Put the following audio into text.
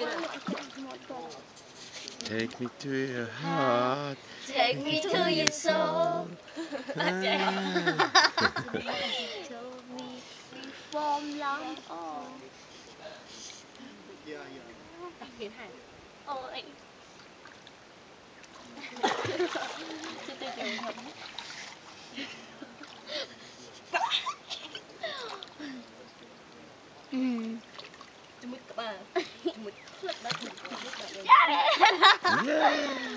Take me to your heart. Take me to your soul. Form lắm. Hiền hẳn. Ôi. Chứ tôi kiểu thật. Mứt các bạn. Mứt lật đất. Yeah.